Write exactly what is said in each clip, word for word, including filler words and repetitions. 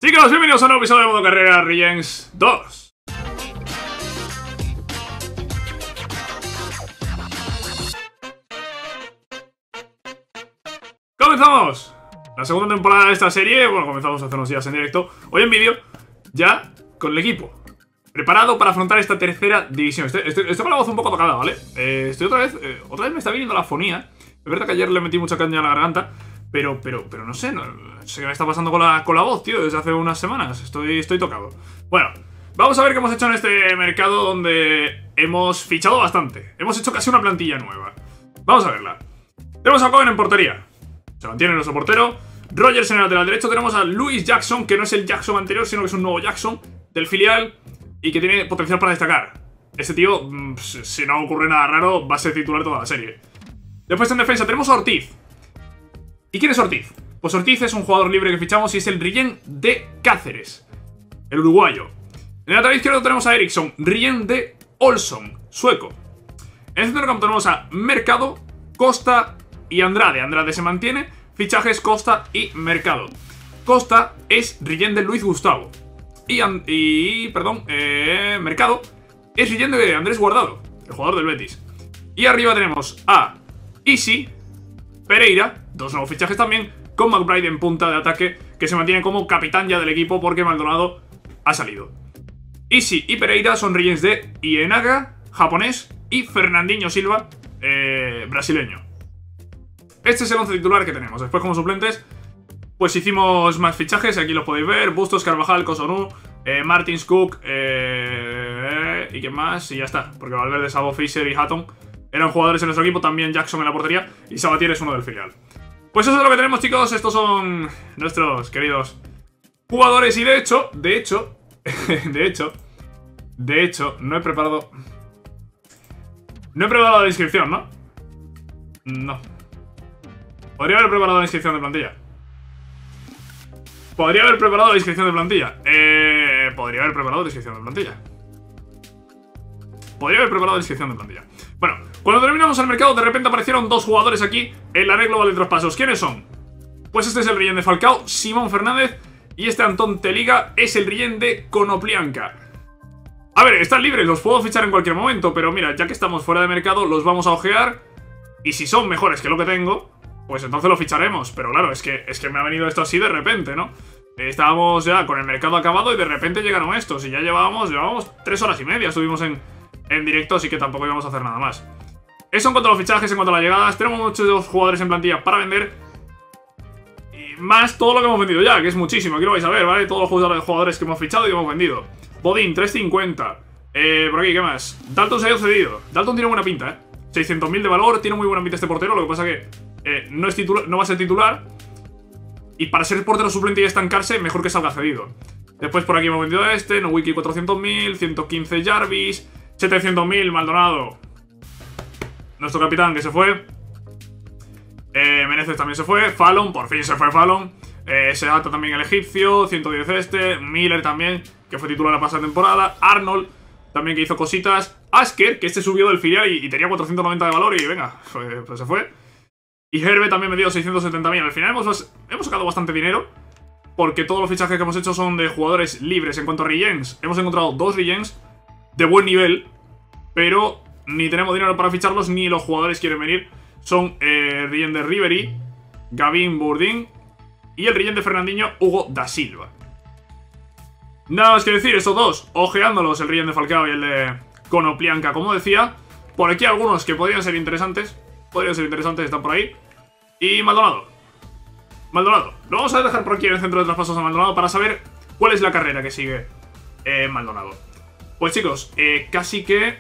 Chicos, bienvenidos a un nuevo episodio de Modo Carrera Regens dos. ¡Comenzamos! La segunda temporada de esta serie. Bueno, comenzamos hace unos días en directo. Hoy en vídeo, ya con el equipo preparado para afrontar esta tercera división. Estoy, estoy, estoy con la voz un poco tocada, ¿vale? Eh, estoy otra vez, eh, otra vez me está viniendo la fonía. Es verdad que ayer le metí mucha caña a la garganta, Pero, pero, pero no sé, no, no sé qué me está pasando con la, con la voz, tío, desde hace unas semanas. Estoy, estoy tocado. Bueno, vamos a ver qué hemos hecho en este mercado donde hemos fichado bastante. Hemos hecho casi una plantilla nueva. Vamos a verla. Tenemos a Cohen en portería. Se mantiene nuestro portero. Rogers en el lateral derecho. Tenemos a Louis Jackson, que no es el Jackson anterior, sino que es un nuevo Jackson del filial y que tiene potencial para destacar. Este tío, si no ocurre nada raro, va a ser titular toda la serie. Después en defensa tenemos a Ortiz. ¿Y quién es Ortiz? Pues Ortiz es un jugador libre que fichamos y es el Rillen de Cáceres, el uruguayo. En el lateral izquierdo tenemos a Eriksson, Rillen de Olson, sueco. En el centro del campo tenemos a Mercado, Costa y Andrade. Andrade se mantiene, fichajes Costa y Mercado. Costa es Rillen de Luis Gustavo. Y, y perdón, eh, Mercado es Rillen de Andrés Guardado, el jugador del Betis. Y arriba tenemos a Isi, Pereira, dos nuevos fichajes también, con McBride en punta de ataque, que se mantiene como capitán ya del equipo porque Maldonado ha salido. Isi y Pereira son Rillens de Ienaga, japonés, y Fernandinho Silva, eh, brasileño. Este es el once titular que tenemos. Después, como suplentes, pues hicimos más fichajes, aquí los podéis ver: Bustos, Carvajal, Cossonu, eh, Martins, Cook, eh, y qué más, y ya está, porque Valverde, Sabo, Fischer y Hatton eran jugadores en nuestro equipo, también Jackson en la portería, y Sabatier es uno del filial. Pues eso es lo que tenemos, chicos. Estos son nuestros queridos jugadores. Y de hecho, de hecho, de hecho, de hecho, no he preparado... No he preparado la inscripción, ¿no? No. Podría haber preparado la inscripción de plantilla. Podría haber preparado la inscripción de plantilla. Eh... Podría haber preparado la inscripción de plantilla. Podría haber preparado la inscripción de plantilla. Bueno, cuando terminamos el mercado, de repente aparecieron dos jugadores aquí en la red global de traspasos. ¿Quiénes son? Pues este es el Rillen de Falcao, Simón Fernández, y este Antón Teliga es el Rillen de Konoplyanka. A ver, están libres, los puedo fichar en cualquier momento, pero mira, ya que estamos fuera de mercado, los vamos a ojear, y si son mejores que lo que tengo, pues entonces lo ficharemos. Pero claro, es que, es que me ha venido esto así de repente, ¿no? Estábamos ya con el mercado acabado y de repente llegaron estos, y ya llevábamos, llevábamos tres horas y media, estuvimos en... en directo, así que tampoco íbamos a hacer nada más. Eso en cuanto a los fichajes, en cuanto a las llegadas. Tenemos muchos jugadores en plantilla para vender, y más todo lo que hemos vendido ya, que es muchísimo. Aquí lo vais a ver, ¿vale? Todos los jugadores que hemos fichado y hemos vendido. Bodin, tres cincuenta. Eh, por aquí, ¿qué más? Dalton se ha ido cedido. Dalton tiene buena pinta, ¿eh? seiscientos mil de valor, tiene muy buena pinta este portero. Lo que pasa que eh, no, es titular, no va a ser titular, y para ser portero suplente y estancarse, mejor que salga cedido. Después por aquí hemos vendido a este, Nowicki cuatrocientos mil, ciento quince Jarvis, setecientos mil Maldonado, nuestro capitán, que se fue. eh, Menezes también se fue. Fallon, por fin se fue Fallon. eh, Seata también, el egipcio, ciento diez este. Miller también, que fue titular la pasada temporada. Arnold también, que hizo cositas. Asker, que este subió del filial y, y tenía cuatrocientos noventa de valor y venga, pues, pues se fue. Y Herbe también me dio seiscientos setenta mil. Al final hemos, hemos sacado bastante dinero, porque todos los fichajes que hemos hecho son de jugadores libres. En cuanto a Rillens, hemos encontrado dos Rillens de buen nivel, pero ni tenemos dinero para ficharlos, ni los jugadores quieren venir. Son eh, Rillen de Ribery, Gavin Bourdin y el Rillen de Fernandinho, Hugo da Silva. Nada más que decir, estos dos, ojeándolos, el Rillen de Falcao y el de Konoplyanka, como decía. Por aquí algunos que podrían ser interesantes, podrían ser interesantes, están por ahí. Y Maldonado. Maldonado. Lo vamos a dejar por aquí en el centro de traspasos a Maldonado para saber cuál es la carrera que sigue eh, Maldonado. Pues chicos, eh, casi que...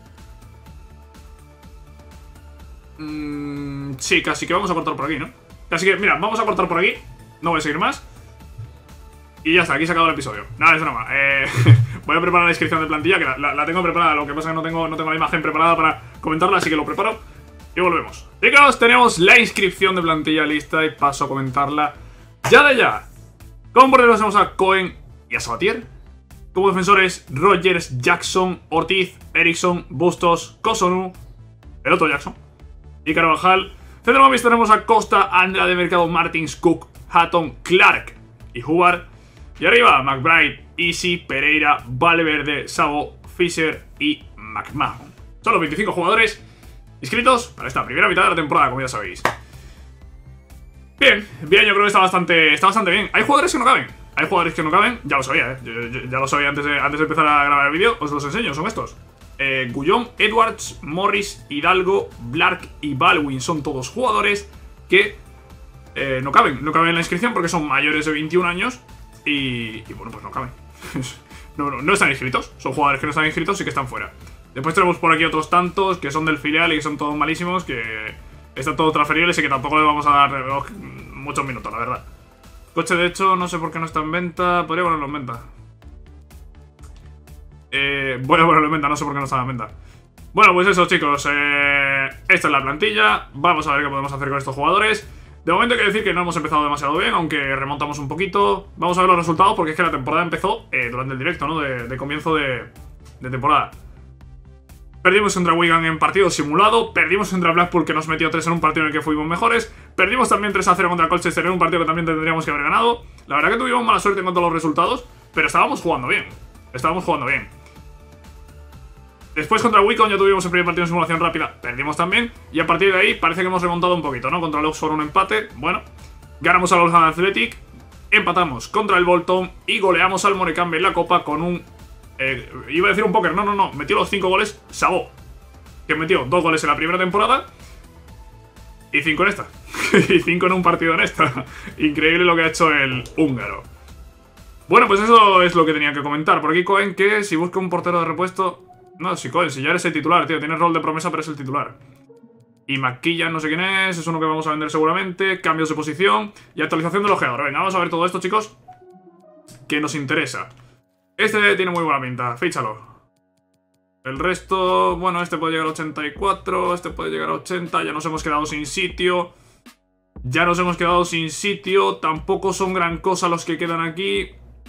Mm, sí, casi que vamos a cortar por aquí, ¿no? Casi que, mira, vamos a cortar por aquí. No voy a seguir más. Y ya está, aquí se ha acabado el episodio. Nada, es broma. Eh, voy a preparar la inscripción de plantilla, que la, la, la tengo preparada. Lo que pasa es que no tengo, no tengo la imagen preparada para comentarla, así que lo preparo y volvemos. Chicos, tenemos la inscripción de plantilla lista y paso a comentarla ya de ya. Como porteros tenemos a Cohen y a Sabatier. Como defensores, Rogers, Jackson, Ortiz, Eriksson, Bustos, Cossonu, el otro Jackson, y Carvajal. Centrocampista tenemos a Costa, Andrade, Mercado, Martins, Cook, Hatton, Clark y Hubbard. Y arriba, McBride, Easy, Pereira, Valverde, Sabo, Fisher y McMahon. Son los veinticinco jugadores inscritos para esta primera mitad de la temporada, como ya sabéis. Bien, bien, yo creo que está bastante, está bastante bien. Hay jugadores que no caben. Hay jugadores que no caben, ya lo sabía, ¿eh? yo, yo, ya lo sabía antes de, antes de empezar a grabar el vídeo. Os los enseño, son estos. Eh, Gullón, Edwards, Morris, Hidalgo, Blark y Baldwin son todos jugadores que eh, no caben. No caben en la inscripción porque son mayores de veintiún años y, y bueno, pues no caben. no, no, no están inscritos, son jugadores que no están inscritos y que están fuera. Después tenemos por aquí otros tantos que son del filial y que son todos malísimos, que están todos transferibles y que tampoco les vamos a dar oh, muchos minutos, la verdad. Coche, de hecho, no sé por qué no está en venta. Podría ponerlo en venta. Eh, voy a ponerlo en venta, no sé por qué no está en venta. Bueno, pues eso, chicos. Eh, esta es la plantilla. Vamos a ver qué podemos hacer con estos jugadores. De momento hay que decir que no hemos empezado demasiado bien, aunque remontamos un poquito. Vamos a ver los resultados porque es que la temporada empezó eh, durante el directo, ¿no? De, de comienzo de, de temporada. Perdimos contra Wigan en partido simulado. Perdimos contra Blackpool, que nos metió tres en un partido en el que fuimos mejores. Perdimos también tres a cero contra Colchester en un partido que también tendríamos que haber ganado. La verdad que tuvimos mala suerte en cuanto a los resultados, pero estábamos jugando bien. Estábamos jugando bien. Después contra Wycombe ya tuvimos el primer partido en simulación rápida. Perdimos también. Y a partir de ahí parece que hemos remontado un poquito, ¿no? Contra el Oxford un empate. Bueno. Ganamos al Oldham Athletic. Empatamos contra el Bolton. Y goleamos al Morecambe en la Copa con un... Eh, iba a decir un póker, no, no, no, metió los cinco goles Sabo, que metió dos goles en la primera temporada y cinco en esta. Y cinco en un partido en esta. Increíble lo que ha hecho el húngaro. Bueno, pues eso es lo que tenía que comentar. Por aquí Cohen, que si busca un portero de repuesto... No, si Cohen, si ya eres el titular, tío, tienes rol de promesa pero es el titular. Y McKillan, no sé quién es, es uno que vamos a vender seguramente. Cambios de posición y actualización del ojeador. Venga, vamos a ver todo esto, chicos, que nos interesa. Este tiene muy buena pinta, fíchalo. El resto, bueno, este puede llegar a ochenta y cuatro, este puede llegar a ochenta, ya nos hemos quedado sin sitio. Ya nos hemos quedado sin sitio, tampoco son gran cosa los que quedan aquí.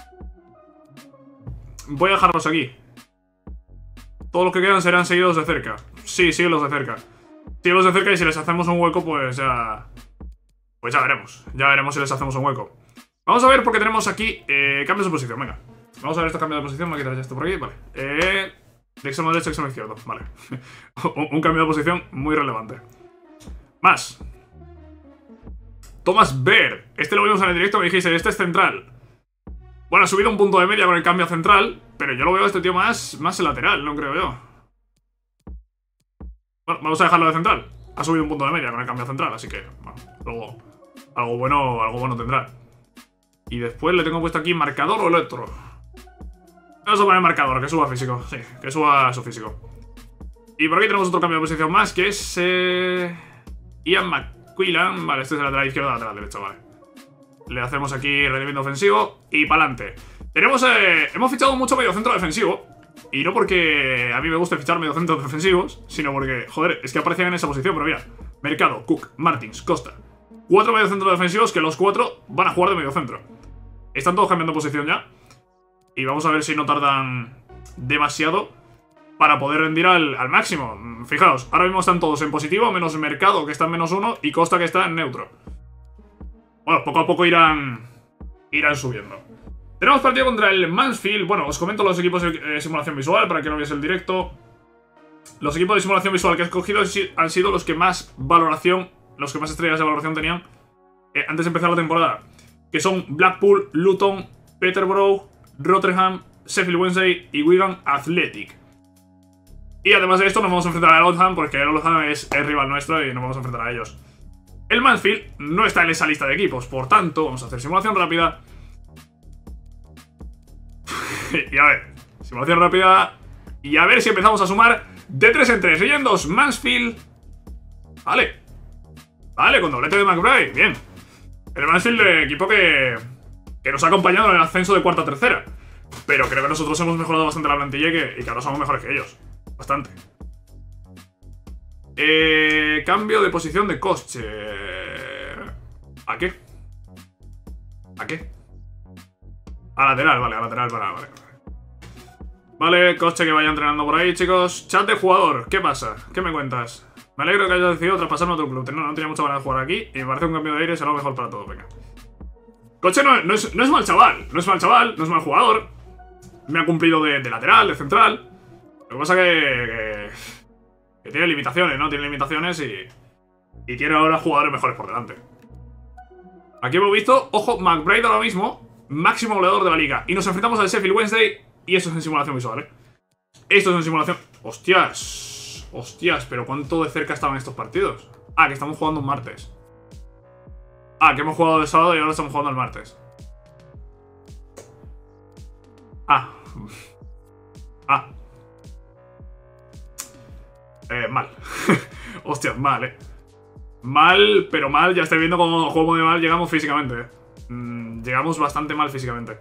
Voy a dejarlos aquí. Todos los que quedan serán seguidos de cerca. Sí, síguelos de cerca. Síguelos de cerca y si les hacemos un hueco, pues ya... Pues ya veremos, ya veremos si les hacemos un hueco. Vamos a ver porque tenemos aquí eh, cambios de posición, venga. Vamos a ver estos cambios de posición, voy a quitar ya esto por aquí, vale. Eh, de extremo derecho a extremo izquierdo, vale. un, un cambio de posición muy relevante. Más. Thomas Baird. Este lo vimos en el directo, me dijiste, este es central. Bueno, ha subido un punto de media con el cambio a central, pero yo lo veo a este tío más, más lateral, no creo yo. Bueno, vamos a dejarlo de central. Ha subido un punto de media con el cambio a central, así que, bueno, luego algo bueno, algo bueno tendrá. Y después le tengo puesto aquí marcador o electro. Vamos a poner marcador, que suba físico. Sí, que suba su físico. Y por aquí tenemos otro cambio de posición más, que es... Eh... Ian McQuillan. Vale, este es el lateral izquierdo, lateral derecho, vale. Le hacemos aquí rendimiento ofensivo y para adelante. Tenemos... Eh... Hemos fichado mucho mediocentro defensivo. Y no porque a mí me guste fichar mediocentros defensivos, sino porque, joder, es que aparecían en esa posición. Pero mira, Mercado, Cook, Martins, Costa. Cuatro mediocentros defensivos que los cuatro van a jugar de mediocentro. Están todos cambiando posición ya. Y vamos a ver si no tardan demasiado para poder rendir al, al máximo. Fijaos, ahora mismo están todos en positivo, menos Mercado, que está en menos uno, y Costa, que está en neutro. Bueno, poco a poco irán, irán subiendo. Tenemos partido contra el Mansfield. Bueno, os comento los equipos de simulación visual para que no veáis el directo. Los equipos de simulación visual que he escogido han sido los que más valoración, los que más estrellas de valoración tenían eh, antes de empezar la temporada. Que son Blackpool, Luton, Peterborough, Rotherham, Sheffield Wednesday y Wigan Athletic. Y además de esto nos vamos a enfrentar al Oldham porque el Oldham es el rival nuestro y nos vamos a enfrentar a ellos. El Mansfield no está en esa lista de equipos, por tanto vamos a hacer simulación rápida. Y a ver, simulación rápida. Y a ver si empezamos a sumar de tres en tres. Leyendos, Mansfield. Vale. Vale, con doblete de McBride, bien. El Mansfield, el equipo que, que nos ha acompañado en el ascenso de cuarta a tercera. Pero creo que nosotros hemos mejorado bastante la plantilla y que, y que ahora somos mejores que ellos. Bastante. Eh, cambio de posición de coche. ¿A qué? ¿A qué? A lateral, vale, a lateral, vale, vale. Vale, coche que vaya entrenando por ahí, chicos. Chat de jugador, ¿qué pasa? ¿Qué me cuentas? Me alegro que hayas decidido traspasarme a otro club. No, no tenía mucha ganas de jugar aquí y me parece un cambio de aire será lo mejor para todos, venga. Coche no, no, es, no es mal chaval, no es mal chaval, no es mal jugador. Me ha cumplido de, de lateral, de central. Lo que pasa que, que, que tiene limitaciones, ¿no? Tiene limitaciones y, y tiene ahora jugadores mejores por delante. Aquí hemos visto, ojo, McBride ahora mismo, máximo goleador de la liga. Y nos enfrentamos al Sheffield Wednesday y esto es en simulación visual, ¿eh? Esto es en simulación... Hostias, hostias, pero ¿cuánto de cerca estaban estos partidos? Ah, que estamos jugando un martes. Ah, que hemos jugado el sábado y ahora estamos jugando el martes. Ah. Ah. Eh, mal. Hostia, mal, eh. Mal, pero mal. Ya estáis viendo cómo juego de mal llegamos físicamente, eh. Mm, llegamos bastante mal físicamente.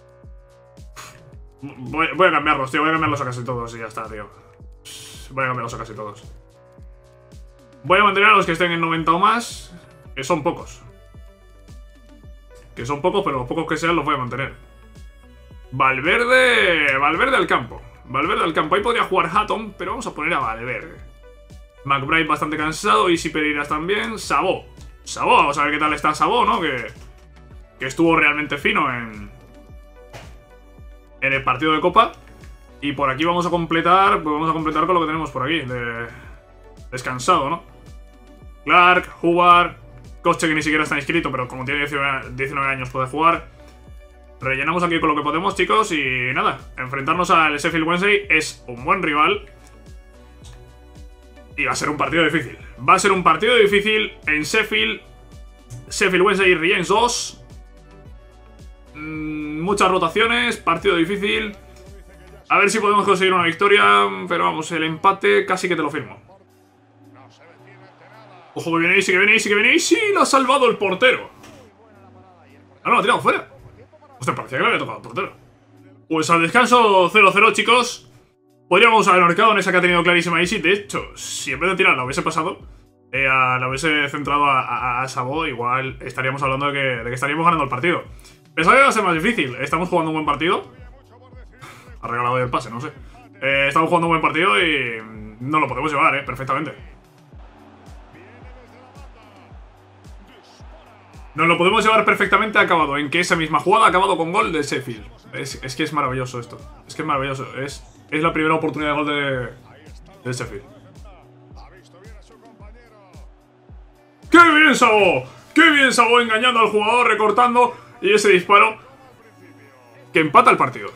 Voy, voy a cambiarlos, tío. Voy a cambiarlos a casi todos y ya está, tío. Voy a cambiarlos a casi todos. Voy a mantener a los que estén en noventa o más, que son pocos. Que son pocos, pero los pocos que sean los voy a mantener. Valverde... Valverde al campo. Valverde al campo. Ahí podría jugar Hatton, pero vamos a poner a Valverde. McBride bastante cansado. Isi Pereiras también. Sabó. Sabó, vamos a ver qué tal está Sabó, ¿no? Que, que estuvo realmente fino en... En el partido de Copa. Y por aquí vamos a completar... Pues vamos a completar con lo que tenemos por aquí. De... Descansado, ¿no? Clark, Hubbard... Coche que ni siquiera está inscrito, pero como tiene diecinueve años puede jugar. Rellenamos aquí con lo que podemos, chicos. Y nada, enfrentarnos al Sheffield Wednesday es un buen rival. Y va a ser un partido difícil. Va a ser un partido difícil en Sheffield. Sheffield Wednesday Riens dos. Mm, muchas rotaciones, partido difícil. A ver si podemos conseguir una victoria. Pero vamos, el empate casi que te lo firmo. Ojo, que viene Isi, que viene Isi, que viene Isi. Lo ha salvado el portero. Ah, no, lo ha tirado fuera. Hostia, parecía que le había tocado al portero. Pues al descanso cero cero, chicos. Podríamos haber marcado en esa que ha tenido clarísima Isi. De hecho, si en vez de tirar la hubiese pasado, eh, a, la hubiese centrado a, a, a Sabó, igual estaríamos hablando de que, de que estaríamos ganando el partido. Pensaba que iba a ser más difícil. Estamos jugando un buen partido. Ha regalado el pase, no sé. Eh, estamos jugando un buen partido y no lo podemos llevar, eh, perfectamente. Nos lo podemos llevar perfectamente acabado. En que esa misma jugada ha acabado con gol de Sheffield. Es, es que es maravilloso esto. Es que es maravilloso. Es, es la primera oportunidad de gol de, de Sheffield. ¡Qué bien, Sabó! ¡Qué bien, Sabó! Engañando al jugador, recortando. Y ese disparo que empata el partido.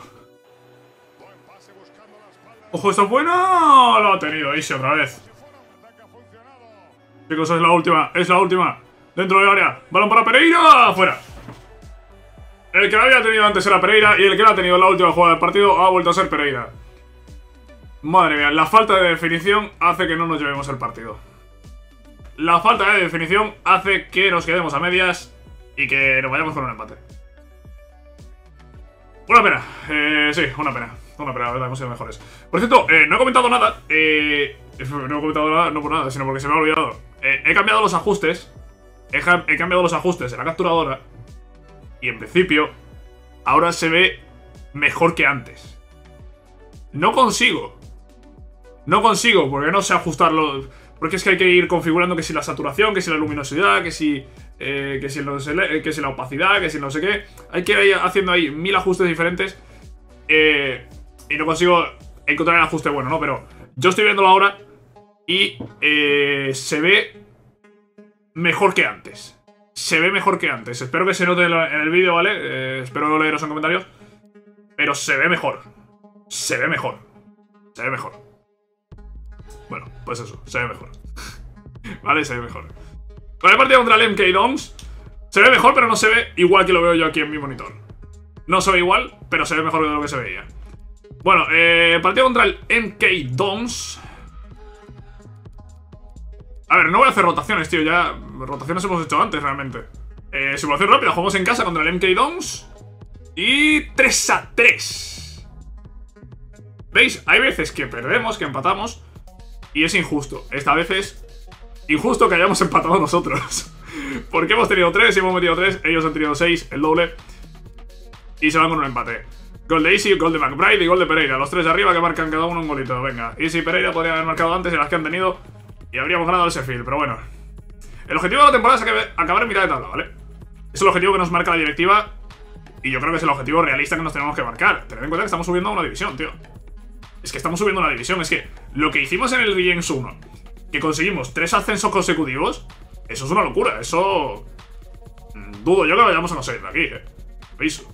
¡Ojo, esto es bueno! Lo ha tenido Isi otra vez. Chicos, es la última. Es la última. Dentro del área, balón para Pereira, afuera. El que lo había tenido antes era Pereira y el que lo ha tenido en la última jugada del partido ha vuelto a ser Pereira. Madre mía, la falta de definición hace que no nos llevemos el partido. La falta de definición hace que nos quedemos a medias y que nos vayamos con un empate. Una pena, eh, sí, una pena. Una pena, la verdad, hemos sido mejores. Por cierto, eh, no he comentado nada. Eh, no he comentado nada, no por nada, sino porque se me ha olvidado. Eh, he cambiado los ajustes. He, he cambiado los ajustes en la capturadora. Y en principio, ahora se ve mejor que antes. No consigo. No consigo, porque no sé ajustarlo. Porque es que hay que ir configurando que si la saturación, que si la luminosidad, que si, eh, que, si los, que si la opacidad, que si no sé qué. Hay que ir haciendo ahí mil ajustes diferentes. Eh, y no consigo encontrar el ajuste bueno, ¿no? Pero yo estoy viéndolo ahora y eh, se ve mejor que antes. Se ve mejor que antes. Espero que se note en el vídeo, ¿vale? Eh, espero leeros en comentarios. Pero se ve mejor. Se ve mejor. Se ve mejor. Bueno, pues eso, se ve mejor. Vale, se ve mejor. Con el partido contra el M K Dons se ve mejor, pero no se ve igual que lo veo yo aquí en mi monitor. No se ve igual, pero se ve mejor de lo que se veía. Bueno, eh, partido contra el M K Dons. A ver, no voy a hacer rotaciones, tío. Ya rotaciones hemos hecho antes, realmente. eh, Simulación rápida, jugamos en casa contra el M K Dons. Y tres a tres. ¿Veis? Hay veces que perdemos, que empatamos y es injusto. Esta vez es injusto que hayamos empatado nosotros. Porque hemos tenido tres y hemos metido tres. Ellos han tenido seis, el doble. Y se van con un empate. Gol de Isi, gol de McBride y gol de Pereira. Los tres de arriba que marcan cada uno un golito. Venga, Isi y Pereira podrían haber marcado antes de las que han tenido y habríamos ganado el Sheffield, pero bueno. El objetivo de la temporada es acabar en mitad de tabla, ¿vale? Es el objetivo que nos marca la directiva. Y yo creo que es el objetivo realista que nos tenemos que marcar. Tened en cuenta que estamos subiendo a una división, tío. Es que estamos subiendo a una división. Es que lo que hicimos en el Legends uno, que conseguimos tres ascensos consecutivos, eso es una locura. Eso... dudo yo que vayamos a no salir de aquí, eh. Aviso.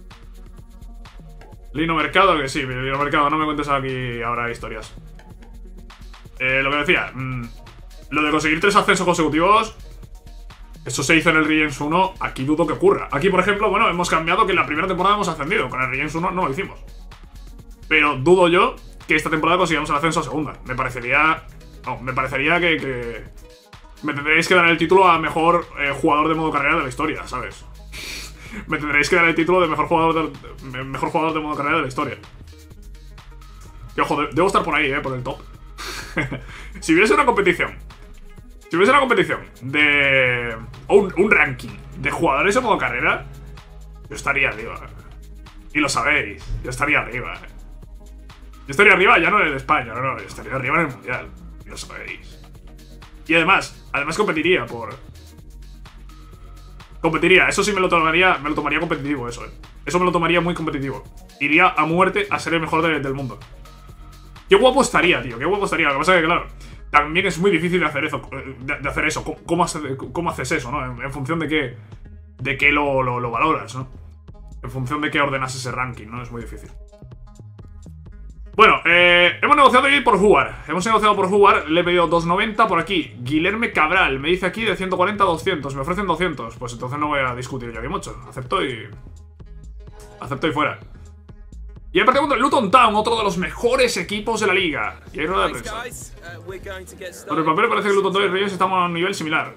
Lino Mercado, que sí, Lino Mercado, no me cuentes aquí ahora historias. Eh, lo que decía, mmm, lo de conseguir tres ascensos consecutivos, eso se hizo en el Legends uno, aquí dudo que ocurra. Aquí, por ejemplo, bueno, hemos cambiado que en la primera temporada hemos ascendido, con el Legends uno no lo hicimos. Pero dudo yo que esta temporada consigamos el ascenso a segunda. Me parecería... No, me parecería que... que me tendréis que dar el título a mejor eh, jugador de modo carrera de la historia, ¿sabes? Me tendréis que dar el título de mejor jugador de, mejor jugador de modo carrera de la historia. Y ojo, de, debo estar por ahí, eh, por el top. Si hubiese una competición, si hubiese una competición de... o un, un ranking de jugadores de modo carrera, yo estaría arriba. Y lo sabéis, yo estaría arriba. Yo estaría arriba ya no en España, no, no, yo estaría arriba en el Mundial. Y lo sabéis. Y además, además competiría por... Competiría, eso sí me lo tomaría, me lo tomaría competitivo, eso, eh. Eso me lo tomaría muy competitivo. Iría a muerte a ser el mejor de, del mundo. Qué guapo estaría, tío, qué guapo estaría. Lo que pasa es que, claro, también es muy difícil de hacer eso. De, de hacer eso. ¿Cómo, cómo, hace, cómo haces eso, no? En, en función de qué, de qué lo, lo, lo valoras, ¿no? En función de qué ordenas ese ranking, ¿no? Es muy difícil. Bueno, eh, hemos negociado aquí por jugar. Hemos negociado por jugar, le he pedido dos noventa por aquí. Guilherme Cabral me dice aquí de ciento cuarenta a doscientos. Me ofrecen doscientos. Pues entonces no voy a discutir yo aquí mucho. Acepto y... Acepto y fuera. Y aparte contra el Luton Town, otro de los mejores equipos de la liga. Y hay rueda de prensa. Por el papel parece que Luton Town y Reyes estamos a un nivel similar.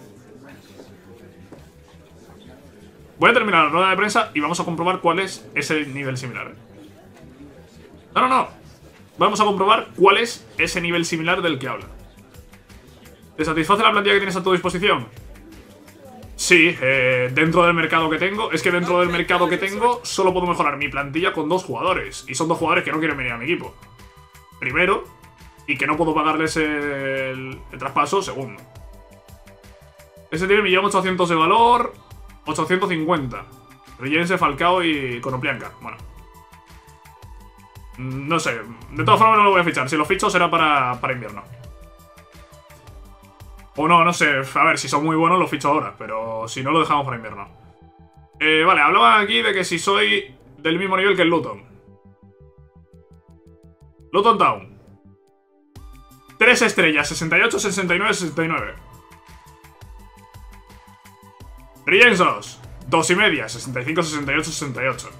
Voy a terminar la rueda de prensa y vamos a comprobar cuál es ese nivel similar. No, no, no. Vamos a comprobar cuál es ese nivel similar del que habla. ¿Te satisface la plantilla que tienes a tu disposición? Sí, eh, dentro del mercado que tengo. Es que dentro del mercado que tengo solo puedo mejorar mi plantilla con dos jugadores. Y son dos jugadores que no quieren venir a mi equipo. Primero, y que no puedo pagarles el, el traspaso. Segundo. Ese tiene un millón ochocientos de valor. ochocientos cincuenta. Rillense, Falcao y Konoplyanka. Bueno. No sé, de todas formas no lo voy a fichar. Si lo ficho será para, para invierno. O no, no sé. A ver, si son muy buenos lo ficho ahora. Pero si no lo dejamos para invierno. eh, Vale, hablaban aquí de que si soy del mismo nivel que el Luton. Luton Town. Tres estrellas, sesenta y ocho, sesenta y nueve, sesenta y nueve. Riensos, dos y media, sesenta y cinco, sesenta y ocho, sesenta y ocho.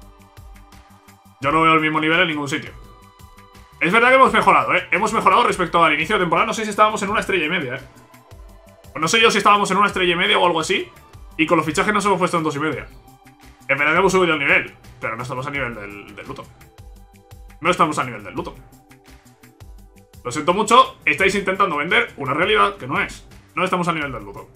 Yo no veo el mismo nivel en ningún sitio. Es verdad que hemos mejorado, ¿eh? Hemos mejorado respecto al inicio de temporada. No sé si estábamos en una estrella y media, ¿eh? O no sé yo si estábamos en una estrella y media o algo así. Y con los fichajes nos hemos puesto en dos y media. Es verdad que hemos subido el nivel, pero no estamos a nivel del, del Luton. No estamos a nivel del Luton. Lo siento mucho, estáis intentando vender una realidad que no es. No estamos a nivel del Luton.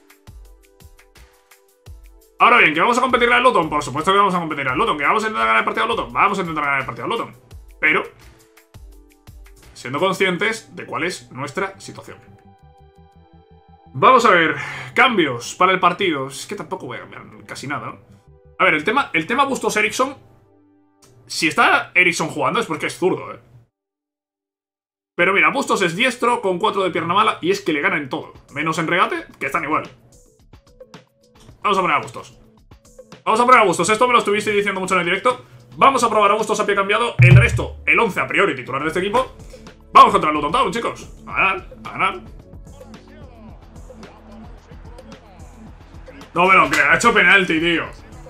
Ahora bien, ¿que vamos a competir al Luton? Por supuesto que vamos a competir al Luton. ¿Que vamos a intentar ganar el partido al Luton? Vamos a intentar ganar el partido al Luton. Pero siendo conscientes de cuál es nuestra situación. Vamos a ver. Cambios para el partido. Es que tampoco voy a cambiar casi nada, ¿no? A ver, el tema, el tema Bustos Eriksson. Si está Eriksson jugando es porque es zurdo, ¿eh? Pero mira, Bustos es diestro con cuatro de pierna mala y es que le gana en todo. Menos en regate, que están igual. Vamos a poner a Bustos. Vamos a poner a Bustos. Esto me lo estuviste diciendo mucho en el directo. Vamos a probar a Bustos a pie cambiado. El resto, el once a priori titular de este equipo. Vamos contra el Luton Town, chicos. A ganar, a ganar. No me lo creo, ha hecho penalti, tío.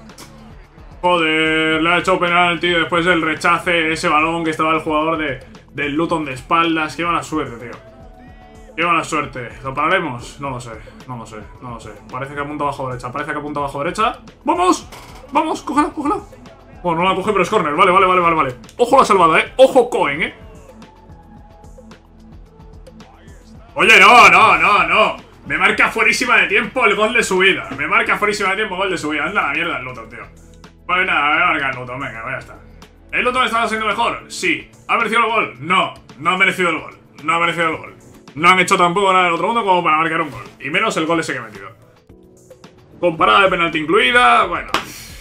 Joder, le ha hecho penalti después del rechace, ese balón que estaba el jugador de, del Luton de espaldas. Qué mala suerte, tío. Qué mala suerte. ¿Lo pararemos? No lo sé, no lo sé, no lo sé. Parece que apunta abajo derecha, parece que apunta abajo derecha. ¡Vamos! ¡Vamos! ¡Cógela, cógela! Bueno, no la coge, pero es corner. Vale, vale, vale, vale, vale. Ojo la salvada, eh. Ojo Cohen, eh. Oye, no, no, no, no. Me marca fuerísima de tiempo el gol de su vida. Me marca fuerísima de tiempo el gol de su vida. Anda la mierda el Luton, tío. Pues nada, me marca el Luton, venga, ya está. ¿El Luton estaba siendo mejor? Sí. ¿Ha merecido el gol? No, no ha merecido el gol. No ha merecido el gol. No han hecho tampoco nada del otro mundo como para marcar un gol. Y menos el gol ese que he metido. Con parada de penalti incluida, bueno.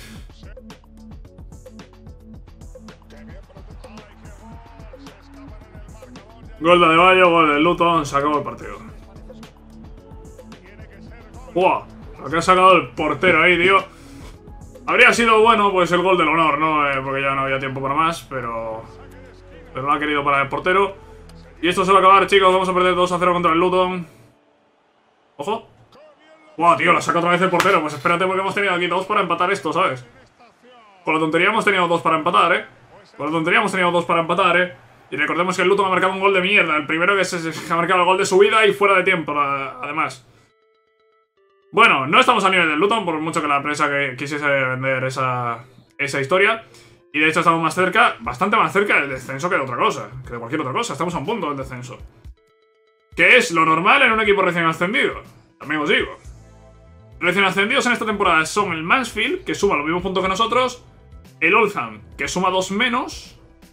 Gol de Adebayo, gol de Luton, se acabó el partido. ¡Buah! Lo que ha sacado el portero ahí, tío. Habría sido bueno, pues, el gol del honor, ¿no? Eh, porque ya no había tiempo para más, pero... Pero no ha querido parar el portero. Y esto se va a acabar, chicos. Vamos a perder dos a cero contra el Luton. ¡Ojo! ¡Buah, tío! La saca otra vez el portero. Pues espérate, porque hemos tenido aquí dos para empatar esto, ¿sabes? Con la tontería hemos tenido dos para empatar, ¿eh? Con la tontería hemos tenido dos para empatar, ¿eh? Y recordemos que el Luton ha marcado un gol de mierda. El primero que se, se ha marcado el gol de su vida y fuera de tiempo, además. Bueno, no estamos a nivel del Luton, por mucho que la prensa que quisiese vender esa, esa historia. Y de hecho estamos más cerca, bastante más cerca del descenso que de otra cosa. Que de cualquier otra cosa. Estamos a un punto del descenso. Que es lo normal en un equipo recién ascendido. También os digo. Recién ascendidos en esta temporada son el Mansfield, que suma los mismos puntos que nosotros. El Oldham, que suma dos menos.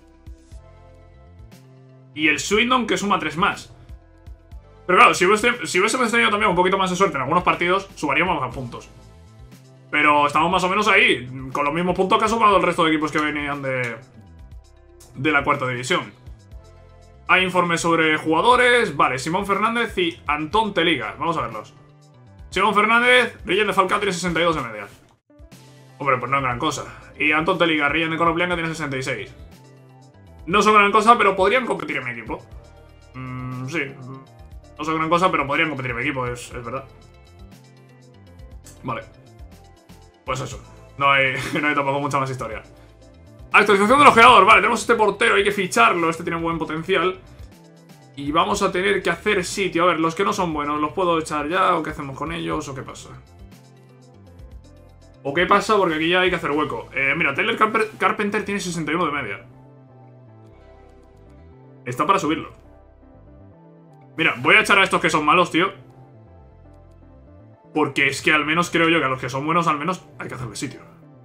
Y el Swindon, que suma tres más. Pero claro, si, hubiese, si hubiésemos tenido también un poquito más de suerte en algunos partidos, sumaríamos más puntos. Pero estamos más o menos ahí, con los mismos puntos que ha sumado el resto de equipos que venían de, de la cuarta división. Hay informes sobre jugadores. Vale, Simón Fernández y Antón Teliga. Vamos a verlos. Simón Fernández, Rillen de Falcao tiene sesenta y dos de media. Hombre, pues no es gran cosa. Y Antón Teliga, Rillen de Conoplianga tiene sesenta y seis. No son gran cosa, pero podrían competir en mi equipo. Mm, sí. No son gran cosa, pero podrían competir en mi equipo, es, es verdad. Vale. Pues eso. No hay, no hay tampoco mucha más historia. Actualización del ojeador. Vale, tenemos este portero, hay que ficharlo. Este tiene buen potencial. Y vamos a tener que hacer sitio. A ver, los que no son buenos, ¿los puedo echar ya? ¿O qué hacemos con ellos? ¿O qué pasa? ¿O qué pasa? Porque aquí ya hay que hacer hueco. Eh, mira, Taylor Carpenter tiene sesenta y uno de media. Está para subirlo. Mira, voy a echar a estos que son malos, tío. Porque es que al menos creo yo que a los que son buenos, al menos hay que hacerle sitio.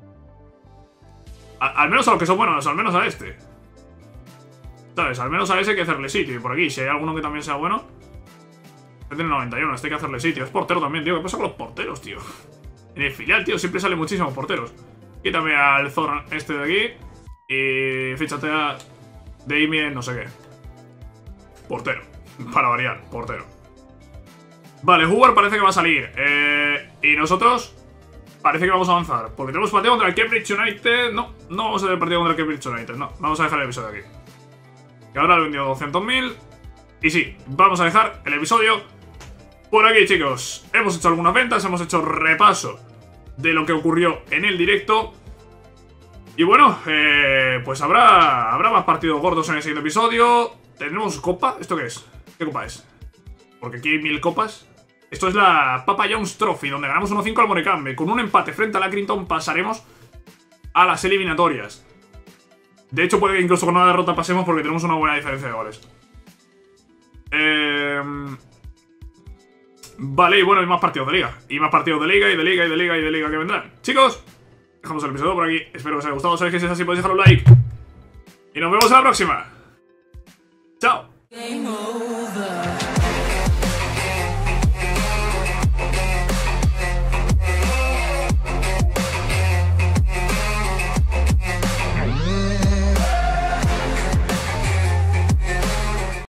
A, al menos a los que son buenos, al menos a este. ¿Sabes? Al menos a ese hay que hacerle sitio. Y por aquí, si hay alguno que también sea bueno. Este tiene noventa y uno, este hay que hacerle sitio. Es portero también, tío. ¿Qué pasa con los porteros, tío? En el filial, tío, siempre salen muchísimos porteros. Quítame al Zorn este de aquí. Y fíchate a Damien, no sé qué. Portero. Para variar, portero. Vale, Hoover parece que va a salir. Eh, y nosotros parece que vamos a avanzar. Porque tenemos partido contra el Cambridge United. No, no vamos a tener partido contra el Cambridge United. No, vamos a dejar el episodio aquí. Que ahora he vendido doscientos mil. Y sí, vamos a dejar el episodio por aquí, chicos. Hemos hecho algunas ventas, hemos hecho repaso de lo que ocurrió en el directo. Y bueno, eh, pues habrá, habrá más partidos gordos en el siguiente episodio. ¿Tendremos copa? ¿Esto qué es? ¿Qué copa es? Porque aquí hay mil copas. Esto es la Papa John's Trophy, donde ganamos uno cinco al Morecambe. Con un empate frente al Accrington pasaremos a las eliminatorias. De hecho, puede que incluso con una derrota pasemos porque tenemos una buena diferencia de goles. Eh... Vale, y bueno, hay más partidos de liga. Y más partidos de liga, y de liga, y de liga, y de liga que vendrán. Chicos, dejamos el episodio por aquí. Espero que os haya gustado. Sabéis que si es así podéis dejar un like. Y nos vemos en la próxima. Chao.